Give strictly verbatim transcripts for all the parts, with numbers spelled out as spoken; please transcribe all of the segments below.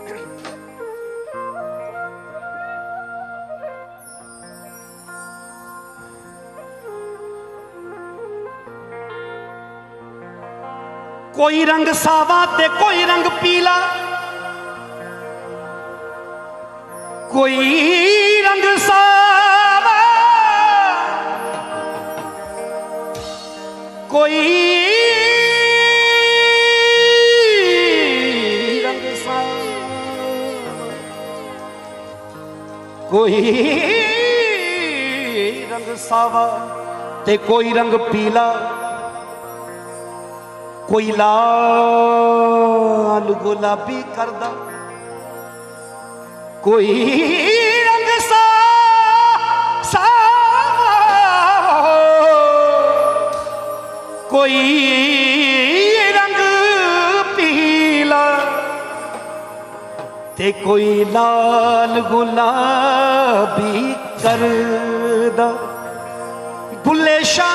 कोई रंग सावा ते कोई रंग पीला, कोई रंग सावा कोई रंग सावा कोई रंग सावा ते कोई रंग पीला, कोई लाल गुलाबी करदा, कोई रंग सा सावा कोई रंग पीला ते कोई लाल गुलाबी करदा। बुल्ले शाह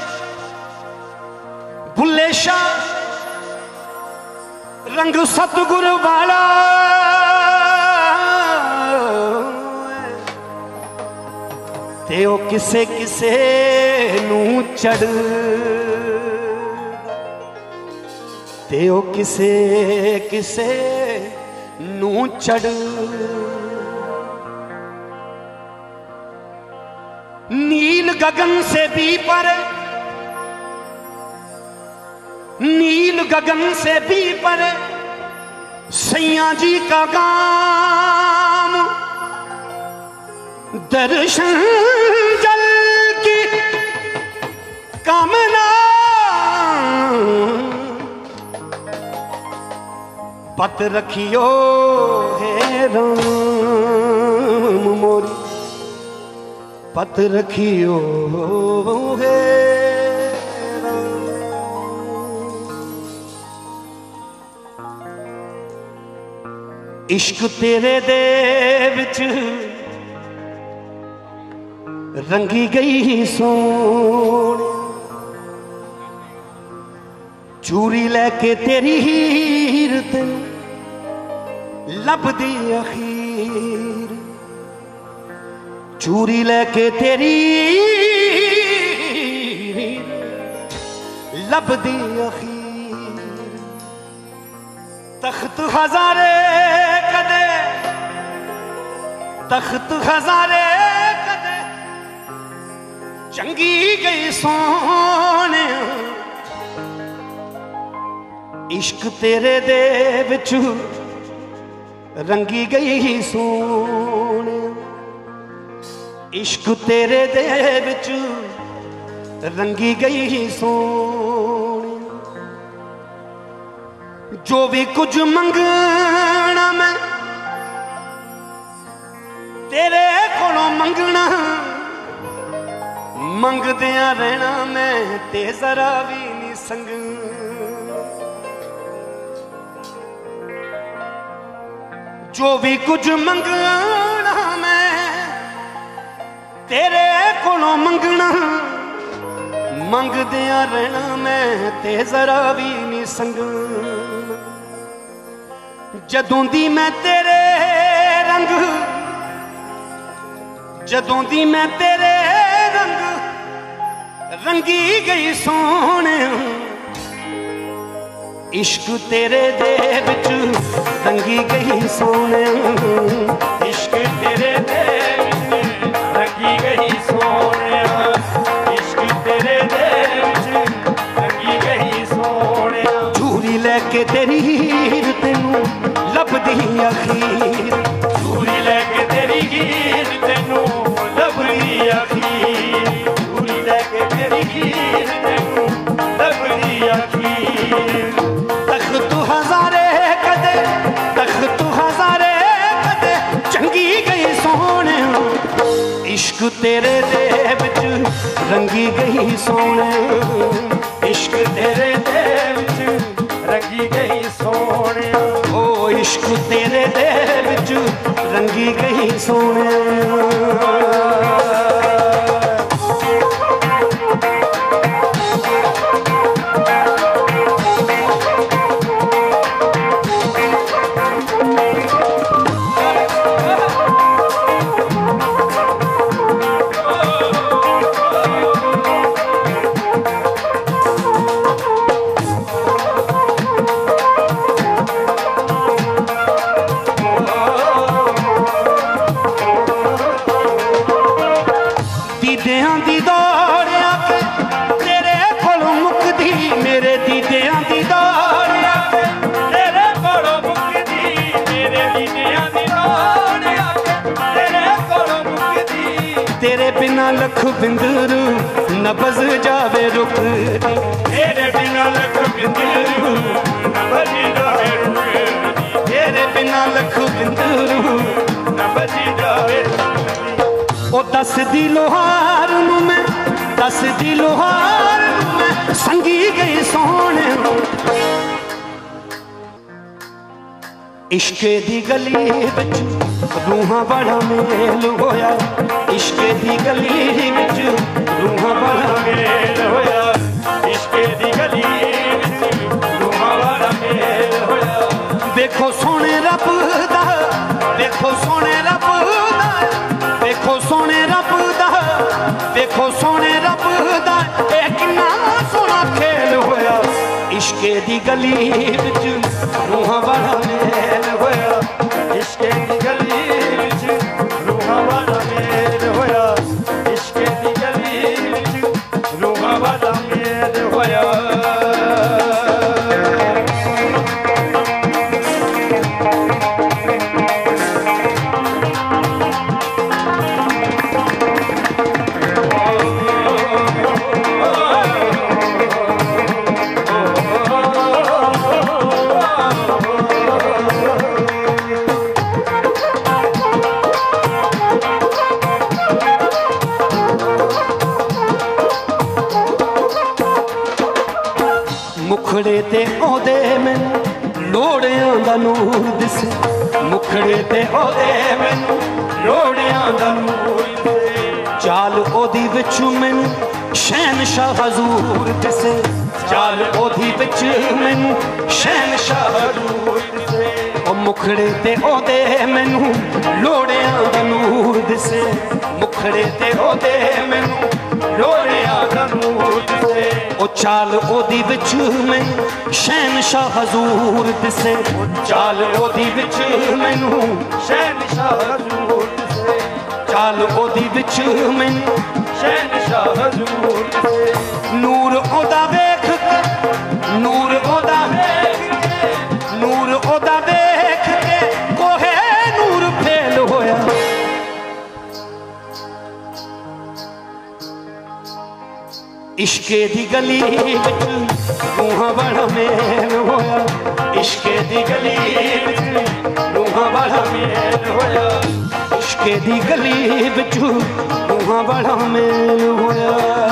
बुल्ले शाह रंग सतगुर वाला, ते ओ किसे किसे नू चढ़ ते ओ किसे किसे नू चढ़। नील गगन से भी पर नील गगन से भी पर सैया जी का काम, दर्शन जल की कामना, पत रखियो है राम मोरी, पत रखियो है इश्क तेरे दे विच रंगी गई सोने, चूरी लैके तेरी हीर तेन लभदी अखीर, चूरी लैके तेरी लभदी अखीर। तख्त हजारे कदे तख्त हजारे कदे चंगी गई सोने, इश्क तेरे दे विच रंगी गई सोने, इश्क तेरे दे विच रंगी गई सोने। जो भी कुछ मंगना मैं तेरे कोलों मंगना, मंगदिया रहना मैं ते जरा भी नहीं संग। जो भी कुछ मंगना मैं तेरे कोलों मंगना, मंगदिया रहना मैं ते जरा भी नहीं संग। जदों दी मैं तेरे रंग जदों दी मैं तेरे रंग रंगी गई सोने, इश्क तेरे दे विच रंगी गई सोने, इश्क तेरे दे विच रंगी गई सोने, इश्क तेरे दे विच रंगी गई सोने। चूरी लैके तेरी हीर तेनू लभदी अखीर, चूरी लैके तेरी हीर तेनू लभदी अखीर, चूरी लैके तेरी हीर तेनू लभदी अखीर। तख्त हजारे कदे तख्त हजारे कदे चंगी गई सोने, इश्क तेरे दे विच रंगी गई सोने, इश्क तेरे दे विच रंगी गई सोने। ओ इश्क तेरे दे विच रंगी गई सोने। बिना लख बिंदरू न बज जावे रुख दी, तेरे बिना लख बिंदरू न बज जावे रुख दी, तेरे बिना लख बिंदरू न बज जावे रुख दी। ओ दस दी लोहार नू मैं, दस दी लोहार नू मैं संगी गई सोने, इश्के दी गली विच रूहां बड़ा मेल होया, इश्के दी गली विच रूहां बड़ा मेल होया, इश्के दी गली विच रूहां बड़ा मेल होया। देखो सोने रब दा, देखो सोने रब दा, देखो सोने रब दा, देखो सोने रब दा, ए किन्ना सोना खेल होया, इश्के दी गली विच रूहां बड़ा मेल होया, इश्के दी गली विच रूहां बड़ा मेल होया, इश्के दी गली विच रूहां बड़ा मेल होया। मुखड़े ते ओदे मैनू लोड़ियां दा नूर दिसे, मुखड़े ते ओदे मैनू लोड़ियां दा नूर दिसे, चाल ओदी विच मैनू शहनशाह हजूर दिसे, चाल ओदी विच मैनू शहनशाह हजूर दिसे। ओ मुखड़े ते ओदे मैनू लोड़ियां दा नूर दिसे, मुखड़े ते ओदे मैनू लोड़ियां दा नूर दिसे, ओ चाल ओदी विच मैनू शहनशाह हजूर दिसे, चाल ओदी विच मैनू शहनशाह हजूर दिसे, चाल ओदी विच मैनू शहनशाह हजूर दिसे। नूर ओदा वेख के, नूर ओदा वेख के, नूर ओदा वेख के कोहे नूर फेल होया, इश्के दी गली विच रूहां बड़ा मेल होया, इश्के दी गली विच रूहां बड़ा मेल होया, इश्के दी गली विच रूहां बड़ा मेल होया।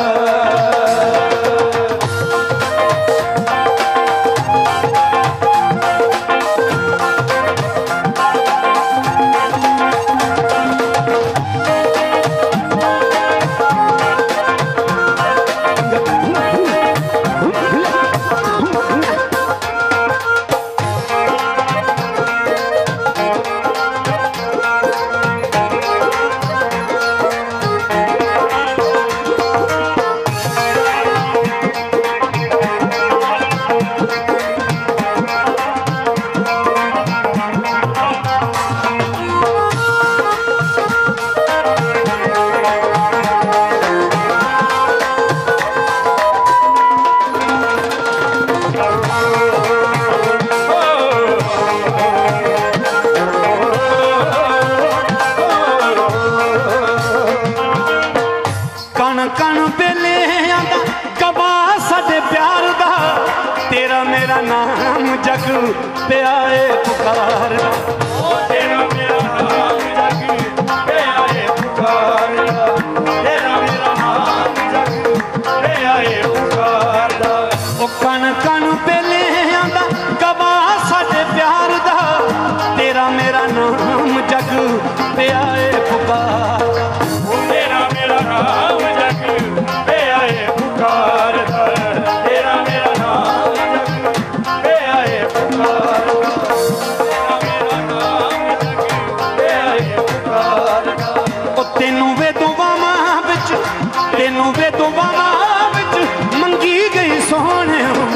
नाम जग पे आए पुकार, तेरा मेरा नाम जग पे आए पुकार, तेरा मेरा नाम जग पे आए पुकार। ओ कण कण पे ले आंदा गवा साडे प्यार दा, तेरा मेरा नाम जग पे आए पुकार, तेरा मेरा नाम जग पे आए पुकार, तेरा मेरा नाम जग पे आए पुकार, तेरा मेरा नाम जग पे आए पुकार। ओ तेनू वे दुआवां विच, तेनू वे दुआवां विच मंगी गई सोहणे,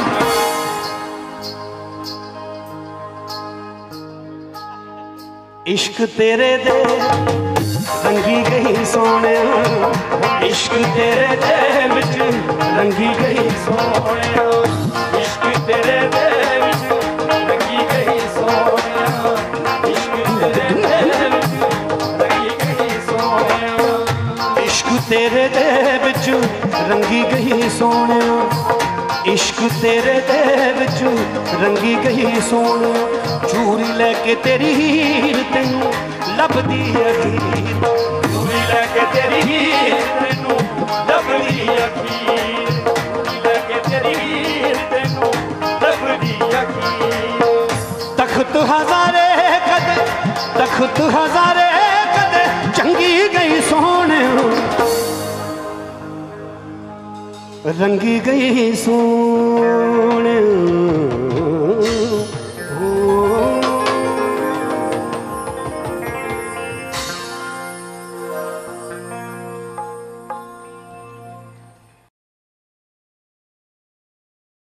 इश्क तेरे दे रंगी गई सोने, इश्क तेरे दे विच रंगी गई सोने, इश्क तेरे दे विच रंगी गई सोने, इश्क तेरे दे विच रंगी गई सोने, इश्क तेरे दे विच रंगी गई सोने, इश्क तेरे दे विच रंगी गई सोने, चूरी लैके तेरी हीर तैनू लभदी अखीर, चूरी लैके तेरी हीर तैनू लभदी अखीर, चूरी लैके तेरी हीर तैनू लभदी अखीर। तख्त हजारे कदे तख्त हजारे कदे चंगी गई सोने, रंगी गई सोने।